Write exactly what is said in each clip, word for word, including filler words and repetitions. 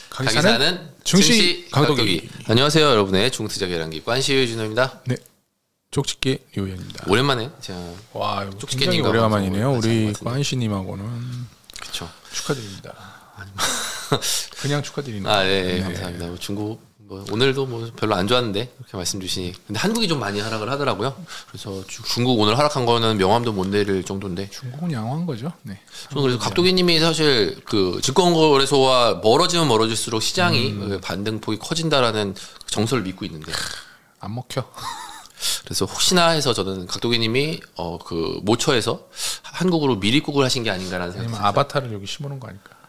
가기사는, 가기사는 증시, 증시 강도기. 강도기. 안녕하세요, 여러분의 중투자 계량기 관시의 준호입니다. 네, 쪽집게 류현입니다. 오랜만에 제가 와, 굉장히 쪽집게님과 오래간만이네요. 방송을 우리 같이 관시님하고는 그렇죠. 축하드립니다. 그냥 축하드리는. 아, 네, 네, 네. 감사합니다. 뭐 중국 뭐 오늘도 뭐 별로 안 좋았는데 그렇게 말씀 주시니, 근데 한국이 좀 많이 하락을 하더라고요. 그래서 주, 중국 오늘 하락한 거는 명함도 못 내릴 정도인데. 중국은 양호한 거죠. 네. 저는 그래서 각도기님이 사실 그 증권거래소와 멀어지면 멀어질수록 시장이 음. 반등폭이 커진다라는 정설을 믿고 있는데 안 먹혀. 그래서 혹시나 해서 저는 각도기님이 어 그 모처에서 한국으로 미리국을 하신 게 아닌가라는 생각이 아니면 듭니다. 아바타를 여기 심어놓은 거 아닐까?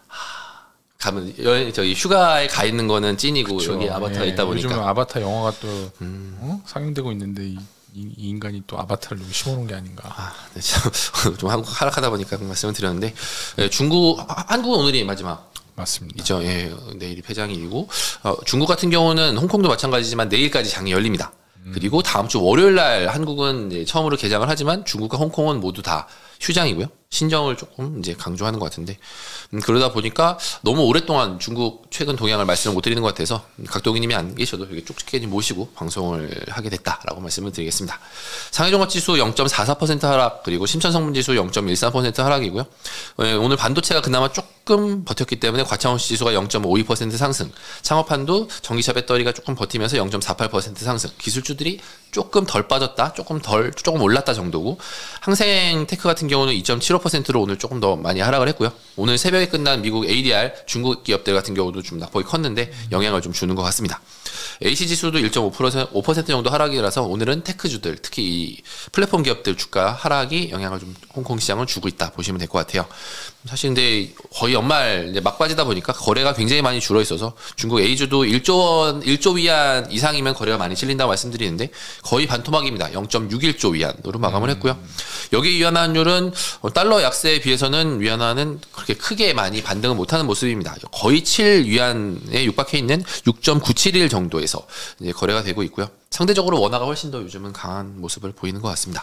가면 여행 저기 휴가에 가 있는 거는 찐이고 그쵸. 여기 아바타가 예, 있다 보니까. 요즘 아바타 영화가 또 음. 어? 상영되고 있는데 이, 이, 이 인간이 또 아바타를 여기 심어놓은 게 아닌가? 아, 네, 참, 좀 한국 하락하다 보니까 말씀을 드렸는데, 예, 중국 한국은 오늘이 마지막. 맞습니다. 이죠. 예, 내일이 폐장일이고, 어, 중국 같은 경우는 홍콩도 마찬가지지만 내일까지 장이 열립니다. 음. 그리고 다음 주 월요일 날 한국은 이제 처음으로 개장을 하지만 중국과 홍콩은 모두 다 휴장이고요. 신정을 조금 이제 강조하는 것 같은데, 음, 그러다 보니까 너무 오랫동안 중국 최근 동향을 말씀을 못 드리는 것 같아서 각도기님이 안 계셔도 여기 쪽집게님 모시고 방송을 하게 됐다라고 말씀을 드리겠습니다. 상해종합지수 영 점 사사 퍼센트 하락, 그리고 심천성분지수 영 점 일삼 퍼센트 하락이고요. 예, 오늘 반도체가 그나마 조금 버텼기 때문에 과창원시 지수가 영 점 오이 퍼센트 상승, 창업판도 전기차 배터리가 조금 버티면서 영 점 사팔 퍼센트 상승, 기술주들이 조금 덜 빠졌다, 조금 덜 조금 올랐다 정도고, 항생테크 같은 경우는 이 점 칠오 퍼센트로 오늘 조금 더 많이 하락을 했고요. 오늘 새벽에 끝난 미국 에이디알 중국 기업들 같은 경우도 좀 낙폭이 컸는데 영향을 좀 주는 것 같습니다. 에이씨지수도 일 점 오 퍼센트 정도 하락이라서 오늘은 테크주들, 특히 이 플랫폼 기업들 주가 하락이 영향을 좀 홍콩 시장을 주고 있다 보시면 될 것 같아요. 사실 근데 거의 연말 이제 막바지다 보니까 거래가 굉장히 많이 줄어 있어서 중국 A주도 일조 원, 일조 위안 이상이면 거래가 많이 실린다고 말씀드리는데 거의 반토막입니다. 영 점 육일조 위안으로 마감을 했고요. 여기 위안화율은 달러 약세에 비해서는 위안화는 그렇게 크게 많이 반등을 못하는 모습입니다. 거의 칠 위안에 육박해 있는 육 점 구칠일 정도에서 이제 거래가 되고 있고요. 상대적으로 원화가 훨씬 더 요즘은 강한 모습을 보이는 것 같습니다.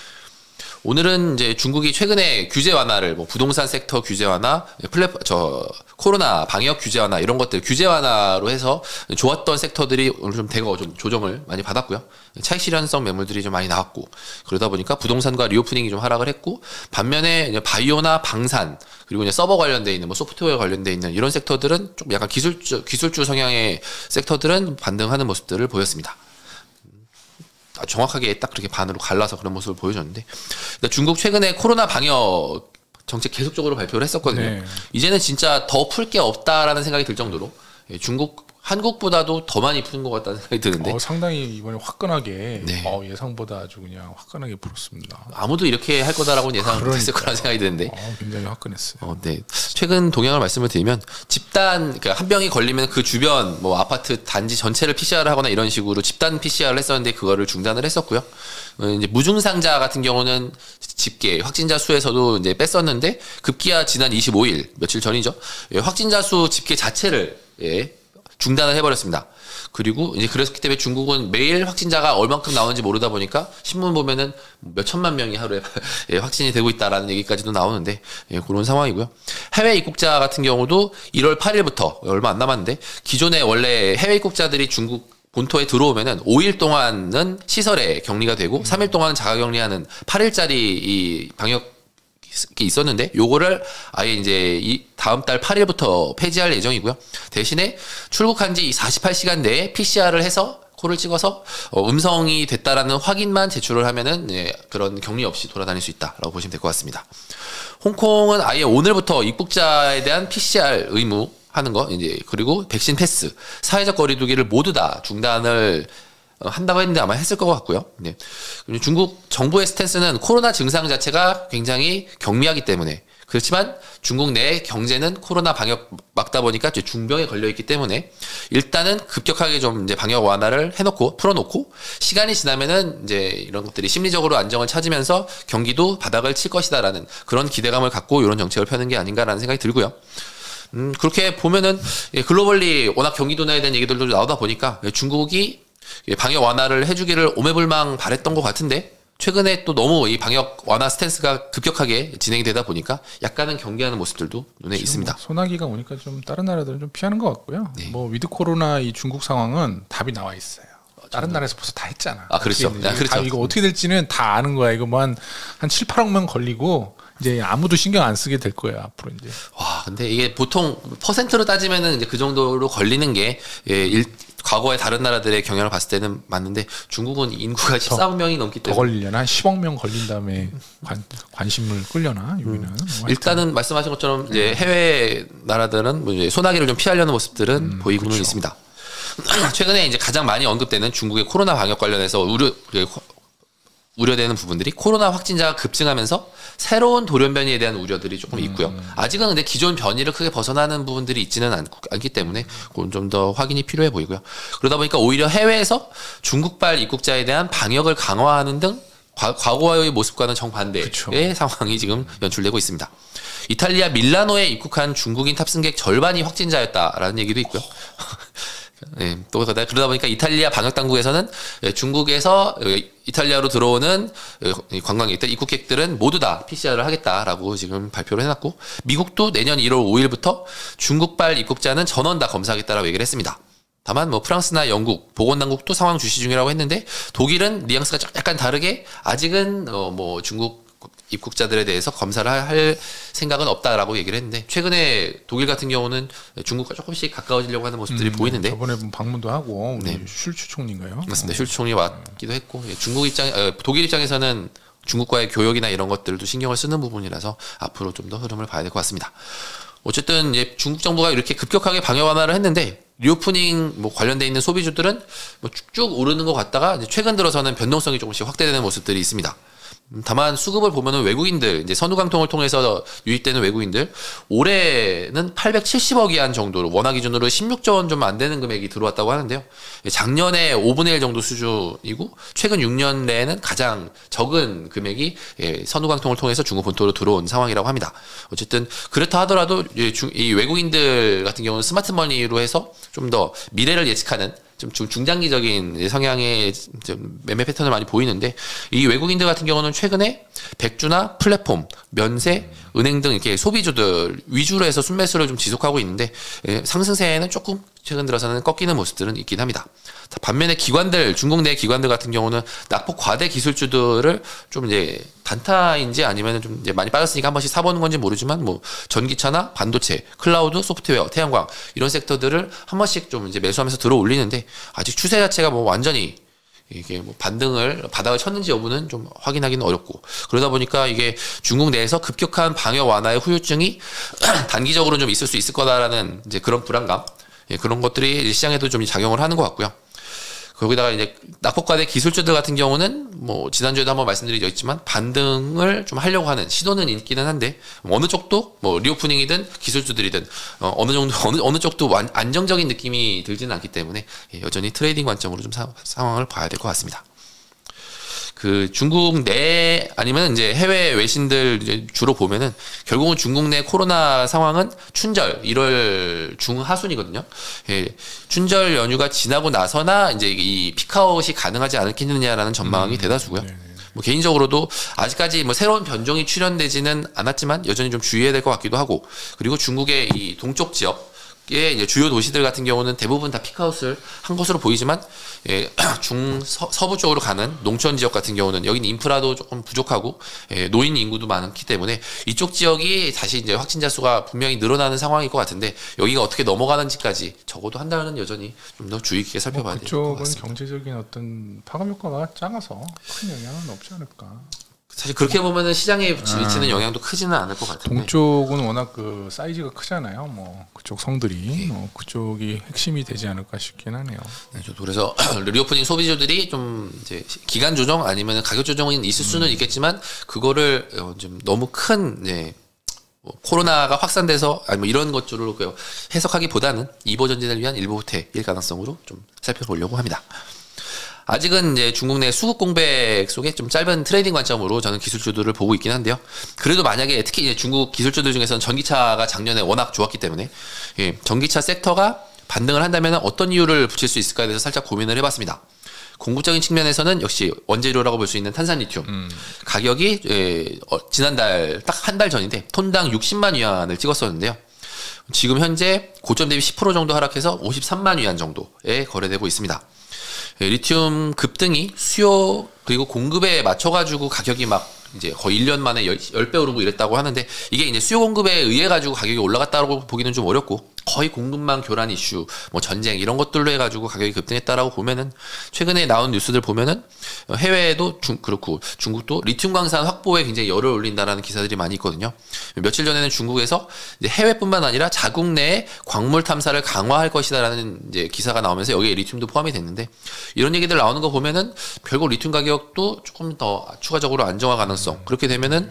오늘은 이제 중국이 최근에 규제 완화를, 뭐 부동산 섹터 규제 완화, 플랫 저 코로나 방역 규제 완화 이런 것들 규제 완화로 해서 좋았던 섹터들이 오늘 좀 대거 좀 조정을 많이 받았고요. 차익 실현성 매물들이 좀 많이 나왔고, 그러다 보니까 부동산과 리오프닝이 좀 하락을 했고, 반면에 이제 바이오나 방산, 그리고 이제 서버 관련돼 있는 뭐 소프트웨어 관련돼 있는 이런 섹터들은 좀 약간 기술주 기술주 성향의 섹터들은 반등하는 모습들을 보였습니다. 정확하게 딱 그렇게 반으로 갈라서 그런 모습을 보여줬는데, 중국 최근에 코로나 방역 정책 계속적으로 발표를 했었거든요. 네. 이제는 진짜 더 풀 게 없다라는 생각이 들 정도로 중국 한국보다도 더 많이 푸는 것 같다는 생각이 드는데, 어, 상당히 이번에 화끈하게 네. 어, 예상보다 아주 그냥 화끈하게 풀었습니다. 아무도 이렇게 할 거다라고는 예상을 그러니까요. 못했을 거라는 생각이 드는데, 어, 굉장히 화끈했어요. 어, 네. 최근 동향을 말씀을 드리면, 집단, 그러니까 한 병이 걸리면 그 주변, 뭐 아파트 단지 전체를 피씨알을 하거나 이런 식으로 집단 피씨알을 했었는데 그거를 중단을 했었고요. 어, 이제 무증상자 같은 경우는 집계, 확진자 수에서도 이제 뺐었는데, 급기야 지난 이십오일, 며칠 전이죠. 예, 확진자 수 집계 자체를, 예, 중단을 해버렸습니다. 그리고 이제 그랬기 때문에 중국은 매일 확진자가 얼만큼 나오는지 모르다 보니까 신문 보면은 몇 천만 명이 하루에 예, 확진이 되고 있다라는 얘기까지도 나오는데, 예, 그런 상황이고요. 해외 입국자 같은 경우도 일월 팔일부터 얼마 안 남았는데, 기존에 원래 해외 입국자들이 중국 본토에 들어오면은 오일 동안은 시설에 격리가 되고 삼일 동안은 자가격리하는 팔일짜리 이 방역 있었는데, 요거를 아예 이제 이 다음 달 팔일부터 폐지할 예정이고요. 대신에 출국한 지 사십팔 시간 내에 피씨알을 해서 코를 찍어서 어, 음성이 됐다라는 확인만 제출을 하면은, 예, 그런 격리 없이 돌아다닐 수 있다라고 보시면 될 것 같습니다. 홍콩은 아예 오늘부터 입국자에 대한 피씨알 의무 하는 거, 이제 그리고 백신 패스, 사회적 거리두기를 모두 다 중단을 한다고 했는데 아마 했을 것 같고요. 네. 중국 정부의 스탠스는 코로나 증상 자체가 굉장히 경미하기 때문에, 그렇지만 중국 내 경제는 코로나 방역 막다 보니까 중병에 걸려 있기 때문에 일단은 급격하게 좀 이제 방역 완화를 해놓고 풀어놓고, 시간이 지나면은 이제 이런 것들이 심리적으로 안정을 찾으면서 경기도 바닥을 칠 것이다라는 그런 기대감을 갖고 이런 정책을 펴는 게 아닌가라는 생각이 들고요. 음, 그렇게 보면은 글로벌리 워낙 경기도내에 대한 얘기들도 나오다 보니까 중국이 방역 완화를 해주기를 오매불망 바랬던 것 같은데, 최근에 또 너무 이 방역 완화 스탠스가 급격하게 진행이 되다 보니까 약간은 경계하는 모습들도 눈에 있습니다. 뭐 소나기가 오니까 좀 다른 나라들은 좀 피하는 것 같고요. 네. 뭐 위드 코로나 이 중국 상황은 답이 나와 있어요. 다른 나라에서 벌써 다 했잖아. 아, 그렇죠. 아, 그렇죠. 이거 어떻게 될지는 다 아는 거야. 이거 뭐 한 한 칠, 팔억 명 걸리고 이제 아무도 신경 안 쓰게 될 거예요, 앞으로 이제. 와, 근데 이게 보통 퍼센트로 따지면은 이제 그 정도로 걸리는 게 예, 일, 과거의 다른 나라들의 경향을 봤을 때는 맞는데 중국은 인구가 십사억 명이 넘기 때문에 더 걸리려나 한 십억 명 걸린 다음에 관, 관심을 끌려나 여기는. 음. 뭐 일단은 말씀하신 것처럼 이제 해외 나라들은 뭐 이제 소나기를 좀 피하려는 모습들은 음, 보이고는 그렇죠. 있습니다. 최근에 이제 가장 많이 언급되는 중국의 코로나 방역 관련해서 우려 우려되는 부분들이 코로나 확진자가 급증하면서 새로운 돌연 변이에 대한 우려들이 조금 있고요. 음. 아직은 근데 기존 변이를 크게 벗어나는 부분들이 있지는 않, 않기 때문에 그건 좀 더 확인이 필요해 보이고요. 그러다 보니까 오히려 해외에서 중국발 입국자에 대한 방역을 강화하는 등 과, 과거의 모습과는 정반대의 그쵸. 상황이 지금 연출되고 있습니다. 이탈리아 밀라노에 입국한 중국인 탑승객 절반이 확진자였다라는 얘기도 있고요. 네, 또 그러다 보니까 이탈리아 방역 당국에서는 중국에서 이탈리아로 들어오는 관광객들, 입국객들은 모두 다 피씨알을 하겠다라고 지금 발표를 해놨고, 미국도 내년 일월 오일부터 중국발 입국자는 전원 다 검사하겠다라고 얘기를 했습니다. 다만 뭐 프랑스나 영국 보건당국도 상황 주시 중이라고 했는데, 독일은 뉘앙스가 약간 다르게 아직은 어 뭐 중국 입국자들에 대해서 검사를 할 생각은 없다라고 얘기를 했는데, 최근에 독일 같은 경우는 중국과 조금씩 가까워지려고 하는 모습들이 음, 보이는데, 저번에 방문도 하고 우리 네. 슐츠 총리인가요? 맞습니다. 슐츠 총리 왔기도 했고, 중국 입장, 어, 독일 입장에서는 중국과의 교역이나 이런 것들도 신경을 쓰는 부분이라서 앞으로 좀 더 흐름을 봐야 될 것 같습니다. 어쨌든 이제 중국 정부가 이렇게 급격하게 방역 완화를 했는데, 리오프닝 뭐 관련돼 있는 소비주들은 뭐 쭉쭉 오르는 것 같다가 이제 최근 들어서는 변동성이 조금씩 확대되는 모습들이 있습니다. 다만 수급을 보면은 외국인들, 이제 선후강통을 통해서 유입되는 외국인들, 올해는 팔백칠십억 위안 정도로, 원화 기준으로 십육조 원 좀 안 되는 금액이 들어왔다고 하는데요. 작년에 오분의 일 정도 수준이고, 최근 육 년 내에는 가장 적은 금액이 선후강통을 통해서 중국 본토로 들어온 상황이라고 합니다. 어쨌든 그렇다 하더라도 이 외국인들 같은 경우는 스마트머니로 해서 좀 더 미래를 예측하는 좀 중장기적인 성향의 매매 패턴을 많이 보이는데, 이 외국인들 같은 경우는 최근에 백주나 플랫폼, 면세, 은행 등 이렇게 소비주들 위주로 해서 순매수를 좀 지속하고 있는데, 상승세에는 조금 최근 들어서는 꺾이는 모습들은 있긴 합니다. 반면에 기관들, 중국 내 기관들 같은 경우는 낙폭 과대 기술주들을 좀 이제 단타인지 아니면 좀 이제 많이 빠졌으니까 한 번씩 사보는 건지 모르지만, 뭐 전기차나 반도체, 클라우드, 소프트웨어, 태양광 이런 섹터들을 한 번씩 좀 이제 매수하면서 들어 올리는데, 아직 추세 자체가 뭐 완전히 이게 뭐 반등을 바닥을 쳤는지 여부는 좀 확인하기는 어렵고, 그러다 보니까 이게 중국 내에서 급격한 방역 완화의 후유증이 단기적으로는 좀 있을 수 있을 거다라는 이제 그런 불안감, 예, 그런 것들이 시장에도 좀 작용을 하는 것 같고요. 거기다가 이제 낙폭과대 기술주들 같은 경우는 뭐 지난주에도 한번 말씀드렸지만 반등을 좀 하려고 하는 시도는 있기는 한데, 어느 쪽도 뭐 리오프닝이든 기술주들이든 어, 어느 정도 어느 어느 쪽도 완, 안정적인 느낌이 들지는 않기 때문에 여전히 트레이딩 관점으로 좀 사, 상황을 봐야 될 것 같습니다. 그 중국 내 아니면 이제 해외 외신들 이제 주로 보면은 결국은 중국 내 코로나 상황은 춘절 일월 중하순이거든요. 예, 춘절 연휴가 지나고 나서나 이제 이 피크아웃이 가능하지 않겠느냐라는 전망이 음, 대다수고요. 네네. 뭐 개인적으로도 아직까지 뭐 새로운 변종이 출현되지는 않았지만 여전히 좀 주의해야 될 것 같기도 하고, 그리고 중국의 이 동쪽 지역 예, 이제 주요 도시들 같은 경우는 대부분 다 피크아웃을 한 것으로 보이지만, 예, 중 서, 서부 쪽으로 가는 농촌 지역 같은 경우는 여기는 인프라도 조금 부족하고, 예, 노인 인구도 많기 때문에 이쪽 지역이 다시 이제 확진자 수가 분명히 늘어나는 상황일 것 같은데, 여기가 어떻게 넘어가는지까지 적어도 한 달은 여전히 좀 더 주의 깊게 살펴봐야 될 것 같습니다. 그쪽은 경제적인 어떤 파급 효과가 작아서 큰 영향은 없지 않을까. 사실 그렇게 보면은 시장에 미치는 영향도 크지는 않을 것 같은데, 동쪽은 워낙 그 사이즈가 크잖아요. 뭐 그쪽 성들이, 뭐 그쪽이 핵심이 되지 않을까 싶긴 하네요. 네, 저도 그래서 리오프닝 소비주들이 좀 이제 기간 조정 아니면 가격 조정은 있을 수는 음. 있겠지만, 그거를 좀 너무 큰 이제 뭐 코로나가 확산돼서 아니 뭐 이런 것들로 해석하기보다는 이보 전진을 위한 일부 후퇴일 가능성으로 좀 살펴보려고 합니다. 아직은 이제 중국 내 수급 공백 속에 좀 짧은 트레이딩 관점으로 저는 기술주들을 보고 있긴 한데요. 그래도 만약에 특히 이제 중국 기술주들 중에서는 전기차가 작년에 워낙 좋았기 때문에, 예, 전기차 섹터가 반등을 한다면 어떤 이유를 붙일 수 있을까에 대해서 살짝 고민을 해봤습니다. 공급적인 측면에서는 역시 원재료라고 볼 수 있는 탄산 리튬 음. 가격이 예, 어, 지난달 딱 한 달 전인데 톤당 육십만 위안을 찍었었는데요. 지금 현재 고점 대비 십 퍼센트 정도 하락해서 오십삼만 위안 정도에 거래되고 있습니다. 예, 리튬 급등이 수요 그리고 공급에 맞춰가지고 가격이 막 이제 거의 일 년 만에 십 배 오르고 이랬다고 하는데 이게 이제 수요 공급에 의해 가지고 가격이 올라갔다고 보기는 좀 어렵고 거의 공급망 교란 이슈, 뭐 전쟁 이런 것들로 해가지고 가격이 급등했다라고 보면은 최근에 나온 뉴스들 보면은 해외에도 중, 그렇고 중국도 리튬 광산 확보에 굉장히 열을 올린다라는 기사들이 많이 있거든요. 며칠 전에는 중국에서 이제 해외뿐만 아니라 자국 내에 광물 탐사를 강화할 것이다라는 이제 기사가 나오면서 여기에 리튬도 포함이 됐는데 이런 얘기들 나오는 거 보면은 결국 리튬 가격도 조금 더 추가적으로 안정화 가능성 그렇게 되면은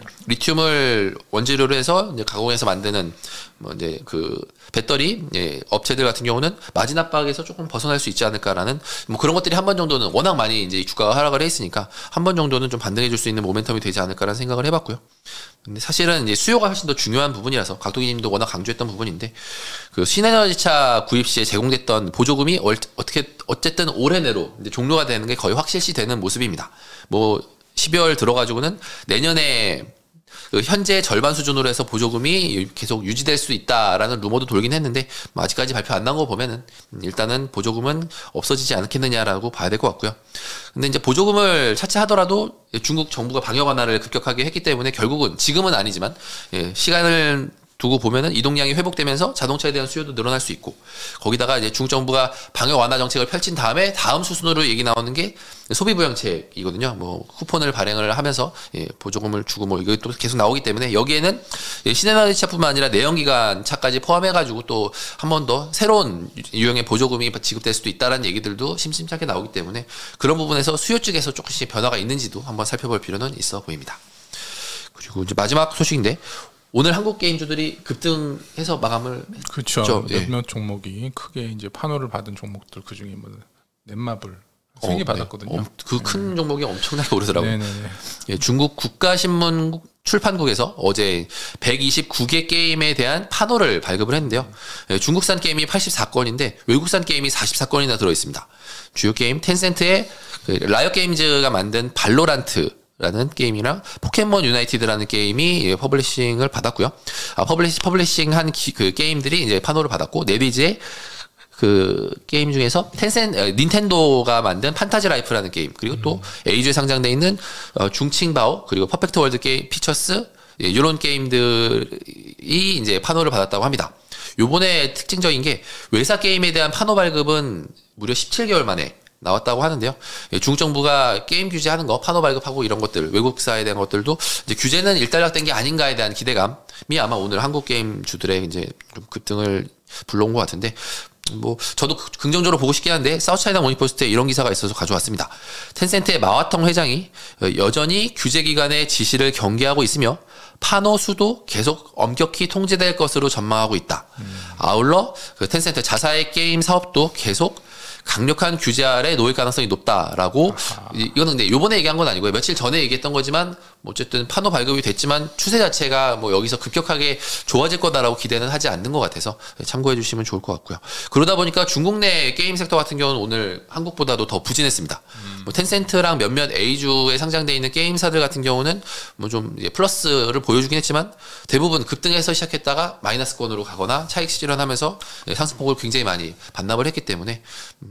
리튬을 원재료로 해서 이제 가공해서 만드는 뭐 이제 그 배터리 예, 업체들 같은 경우는 마진 압박에서 조금 벗어날 수 있지 않을까라는 뭐 그런 것들이 한 번 정도는 워낙 많이 이제 주가가 하락을 했으니까 한 번 정도는 좀 반등해 줄 수 있는 모멘텀이 되지 않을까라는 생각을 해봤고요. 근데 사실은 이제 수요가 훨씬 더 중요한 부분이라서 각도기님도 워낙 강조했던 부분인데 그 신에너지차 구입 시에 제공됐던 보조금이 얼, 어떻게 어쨌든 올해 내로 이제 종료가 되는 게 거의 확실시 되는 모습입니다. 뭐 십이월 들어가지고는 내년에 그 현재 절반 수준으로 해서 보조금이 계속 유지될 수 있다라는 루머도 돌긴 했는데 뭐 아직까지 발표 안 난 거 보면은 일단은 보조금은 없어지지 않겠느냐라고 봐야 될 것 같고요. 근데 이제 보조금을 차치하더라도 중국 정부가 방역 완화를 급격하게 했기 때문에 결국은 지금은 아니지만 예, 시간을 두고 보면은 이동량이 회복되면서 자동차에 대한 수요도 늘어날 수 있고 거기다가 이제 중국 정부가 방역 완화 정책을 펼친 다음에 다음 수순으로 얘기 나오는 게 소비 부양책이거든요. 뭐 쿠폰을 발행을 하면서 예, 보조금을 주고 뭐 이거 또 계속 나오기 때문에 여기에는 예, 신에너지차뿐만 아니라 내연기관 차까지 포함해가지고 또 한 번 더 새로운 유형의 보조금이 지급될 수도 있다라는 얘기들도 심심찮게 나오기 때문에 그런 부분에서 수요 쪽에서 조금씩 변화가 있는지도 한번 살펴볼 필요는 있어 보입니다. 그리고 이제 마지막 소식인데. 오늘 한국 게임주들이 급등해서 마감을 그렇죠. 했죠. 몇몇 예. 종목이 크게 이제 판호를 받은 종목들 그 중에 뭐 넷마블 세 개 어, 받았거든요. 네. 그 큰 네. 종목이 엄청나게 오르더라고요. 예, 중국 국가신문 출판국에서 어제 백이십구 개 게임에 대한 판호를 발급을 했는데요. 예, 중국산 게임이 팔십사 건인데 외국산 게임이 사십사 건이나 들어있습니다. 주요 게임 텐센트의 그 라이엇 게임즈가 만든 발로란트 라는 게임이랑 포켓몬 유나이티드라는 게임이 예, 퍼블리싱을 받았고요. 아, 퍼블리시, 퍼블리싱한 기, 그 게임들이 이제 판호를 받았고, 네디즈의 그 게임 중에서 텐센, 어, 닌텐도가 만든 판타지 라이프라는 게임, 그리고 또 음. 에이주에 상장돼 있는 어, 중칭바오, 그리고 퍼펙트 월드 게임 피처스, 예, 이런 게임들이 이제 판호를 받았다고 합니다. 요번에 특징적인 게 외사 게임에 대한 판호 발급은 무려 십칠 개월 만에 나왔다고 하는데요. 중국 정부가 게임 규제하는 거, 판호 발급하고 이런 것들, 외국사에 대한 것들도 이제 규제는 일단락된 게 아닌가에 대한 기대감이 아마 오늘 한국 게임 주들의 이제 좀 급등을 불러온 것 같은데, 뭐 저도 긍정적으로 보고 싶긴 한데 사우스차이나 모닝포스트에 이런 기사가 있어서 가져왔습니다. 텐센트의 마와텅 회장이 여전히 규제기관의 지시를 경계하고 있으며 판호 수도 계속 엄격히 통제될 것으로 전망하고 있다. 음. 아울러 그 텐센트 자사의 게임 사업도 계속 강력한 규제 아래 놓일 가능성이 높다라고. 아하. 이거는 근데 요번에 얘기한 건 아니고요. 며칠 전에 얘기했던 거지만 뭐 어쨌든 판호 발급이 됐지만 추세 자체가 뭐 여기서 급격하게 좋아질 거다라고 기대는 하지 않는 것 같아서 참고해 주시면 좋을 것 같고요. 그러다 보니까 중국 내 게임 섹터 같은 경우는 오늘 한국보다도 더 부진했습니다. 음. 뭐 텐센트랑 몇몇 A주에 상장돼 있는 게임사들 같은 경우는 뭐 좀 플러스를 보여주긴 했지만 대부분 급등해서 시작했다가 마이너스권으로 가거나 차익 실현하면서 상승폭을 굉장히 많이 반납을 했기 때문에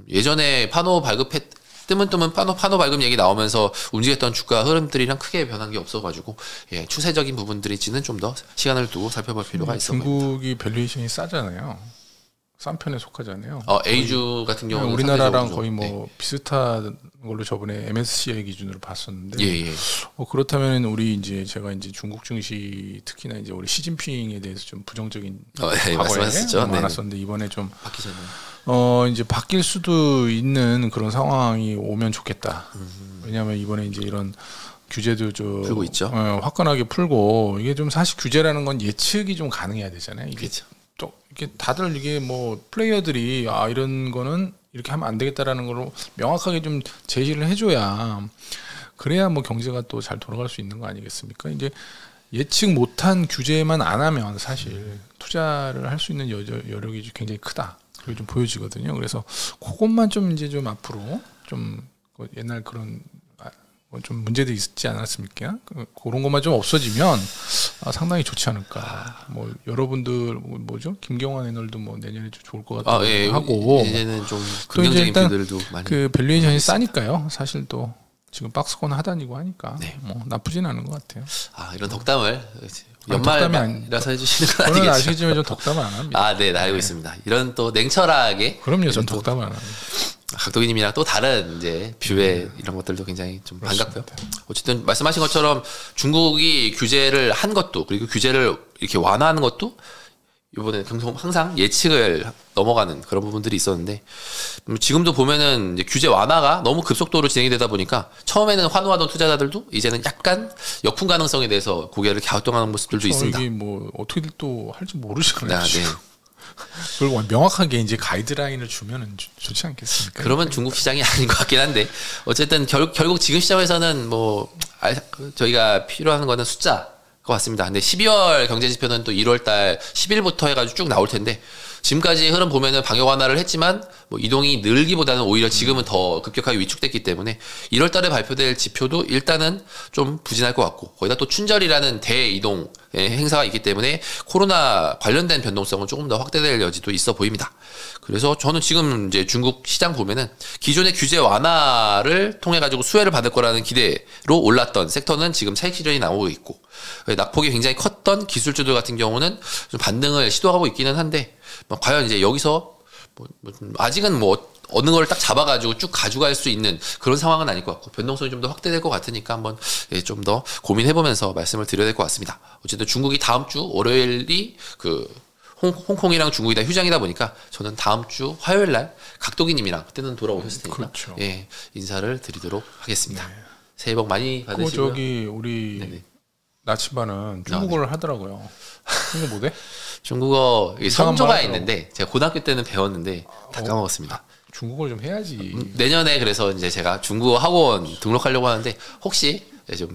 예전에 판호 발급했 뜨문뜨문 판호, 판호 발급 얘기 나오면서 움직였던 주가 흐름들이랑 크게 변한 게 없어가지고 예, 추세적인 부분들이지는 좀 더 시간을 두고 살펴볼 필요가 있어 보입니다. 중국이 밸류에이션이 싸잖아요. 싼 편에 속하잖아요. 어, A주 같은 경우는 우리나라랑 거의 뭐 네. 비슷한 걸로 저번에 엠에스시아이 기준으로 봤었는데, 예, 예. 어, 그렇다면 우리 이제 제가 이제 중국 증시 특히나 이제 우리 시진핑에 대해서 좀 부정적인 어, 예, 말씀하셨죠. 많았었는데 이번에 좀 바뀌셨네요. 어 이제 바뀔 수도 있는 그런 상황이 오면 좋겠다. 음. 왜냐하면 이번에 이제 이런 규제도 좀 풀고 있죠. 어, 화끈하게 풀고 이게 좀 사실 규제라는 건 예측이 좀 가능해야 되잖아요. 이게 그렇죠. 또 이게 다들 이게 뭐 플레이어들이 아 이런 거는 이렇게 하면 안 되겠다라는 걸로 명확하게 좀 제시를 해줘야 그래야 뭐 경제가 또 잘 돌아갈 수 있는 거 아니겠습니까? 이제 예측 못한 규제만 안 하면 사실 투자를 할 수 있는 여, 여력이 굉장히 크다. 그게 좀 보여지거든요. 그래서 그것만 좀 이제 좀 앞으로 좀 그 옛날 그런 아, 뭐좀 문제들이 있지 않았습니까? 그, 그런 것만 좀 없어지면 아, 상당히 좋지 않을까. 뭐 여러분들 뭐, 뭐죠? 김경환 애널도 뭐 내년에 좀 좋을 것 같다고 아, 예, 하고 이제는 좀 또 이제 긍정적인 일단 뷰들도 많이. 그 밸류에이션이 싸니까요. 사실 또 지금 박스권 하단이고 하니까 네. 뭐 나쁘진 않은 것 같아요. 아 이런 덕담을 덕담이 연말이라서 해주시는 건 저는 아니겠죠? 아시겠지만 좀 덕담을 안 합니다. 아, 네, 알고 있습니다. 이런 또 냉철하게 그럼요, 전 또 덕담을 안 합니다. 각도기님이랑 또 다른 이제 뷰의 이런 것들도 굉장히 좀 반갑고요. 어쨌든 말씀하신 것처럼 중국이 규제를 한 것도 그리고 규제를 이렇게 완화하는 것도 이번에 항상 예측을 넘어가는 그런 부분들이 있었는데 지금도 보면은 이제 규제 완화가 너무 급속도로 진행이 되다 보니까 처음에는 환호하던 투자자들도 이제는 약간 역풍 가능성에 대해서 고개를 갸우뚱하는 모습들도 있습니다. 이게 뭐 어떻게 또 할지 모르잖아요. 아, 네. 그걸 명확하게 이제 가이드라인을 주면은 좋- 좋지 않겠습니까? 그러면 중국 시장이 아닌 것 같긴 한데 어쨌든 결, 결국 지금 시점에서는 뭐 알- 저희가 필요한 거는 숫자 것 같습니다. 근데 십이월 경제지표는 또 일월 달 십 일부터 해가지고 쭉 나올 텐데 지금까지 흐름 보면은 방역 완화를 했지만 뭐 이동이 늘기보다는 오히려 지금은 더 급격하게 위축됐기 때문에 일월 달에 발표될 지표도 일단은 좀 부진할 것 같고 거기다 또 춘절이라는 대이동 행사가 있기 때문에 코로나 관련된 변동성은 조금 더 확대될 여지도 있어 보입니다. 그래서 저는 지금 이제 중국 시장 보면은 기존의 규제 완화를 통해 가지고 수혜를 받을 거라는 기대로 올랐던 섹터는 지금 차익 실현이 나오고 있고 낙폭이 굉장히 컸던 기술주들 같은 경우는 좀 반등을 시도하고 있기는 한데 뭐 과연 이제 여기서 뭐, 뭐 아직은 뭐 어느 걸 딱 잡아가지고 쭉 가져갈 수 있는 그런 상황은 아닐 것 같고 변동성이 좀 더 확대될 것 같으니까 한번 예, 좀 더 고민해보면서 말씀을 드려야 될 것 같습니다. 어쨌든 중국이 다음 주 월요일이 그 홍, 홍콩이랑 중국이 다 휴장이다 보니까 저는 다음 주 화요일 날 각도기님이랑 그때는 돌아오셨을 테니까 그렇죠. 예, 인사를 드리도록 하겠습니다. 네. 새해 복 많이 그 받으시고요. 저기 우리 네네. 나치반은 중국어를 하더라고요. 중국 못해? 중국어 이게 이상한 성조가 말 있는데 제가 고등학교 때는 배웠는데 다 어? 까먹었습니다. 중국어를 좀 해야지. 음, 내년에 그래서 이제 제가 중국어 학원 등록하려고 하는데 혹시 좀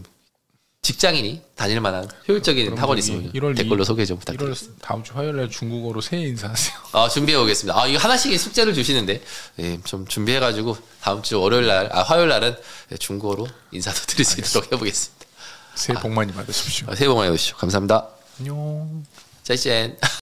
직장인이 다닐 만한 효율적인 그럼 학원 저기 있으면 일월 댓글로 이- 소개 좀 일월 부탁드립니다. 다음 주 화요일 날 중국어로 새해 인사하세요. 아, 준비해 오겠습니다. 아, 이거 하나씩 숙제를 주시는데 예, 좀 준비해가지고 다음 주 월요일 날, 아 화요일 날은 중국어로 인사도 드릴 수 있도록 해보겠습니다. 새해 복 많이 받으십시오. 아, 새해 복 많이 받으십시오. 감사합니다. 안녕. 짜이젠.